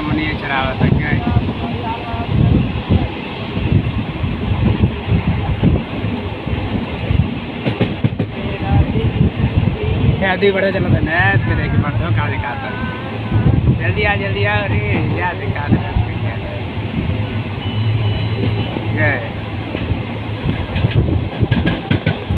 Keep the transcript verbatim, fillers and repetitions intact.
सामने शरावत है शादी बड़ा चला था ना तेरे के मर्दों का दिखाता जल्दी आ जल्दी आ अरे याद दिखा